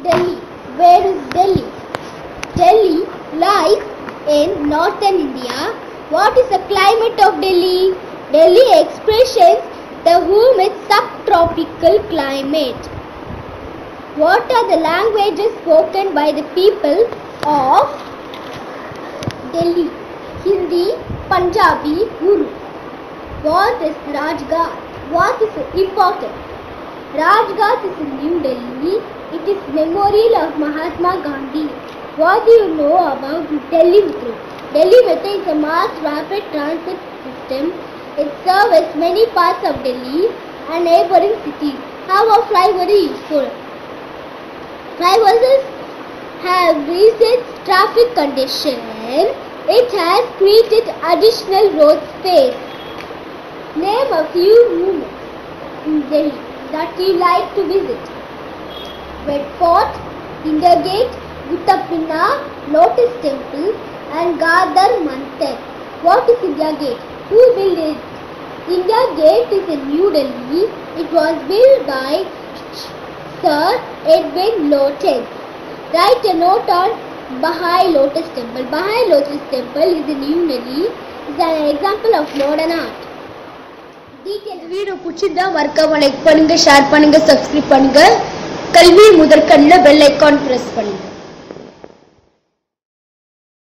Delhi. Where is Delhi? Delhi lies in northern India. What is the climate of Delhi? Delhi expresses the humid subtropical climate. What are the languages spoken by the people of Delhi? Hindi, Punjabi, Urdu. What is Rajghat? What is important? Rajghat is in New Delhi. It is memorial of Mahatma Gandhi. What do you know about Delhi Metro? Delhi Metro is a mass rapid transit system. It serves many parts of Delhi and neighboring cities. How are flyovers useful? Flyovers have reset traffic conditions. It has created additional road space. Name a few monuments in Delhi that you like to visit. Red Fort, India Gate, Butta Pinna, Lotus Temple and Gadar Mantar. What is India Gate? Who built it? India Gate is in New Delhi. It was built by Sir Edwin Lutyens. Write a note on Baha'i Lotus Temple. Baha'i Lotus Temple is in New Delhi. It is an example of modern art. Video பிடிச்சிருந்தா மறக்காம like பண்ணுங்க, share பண்ணுங்க, subscribe பண்ணுங்க. கல்வி முதற்கண்ணில் bell icon press பண்ணுங்க.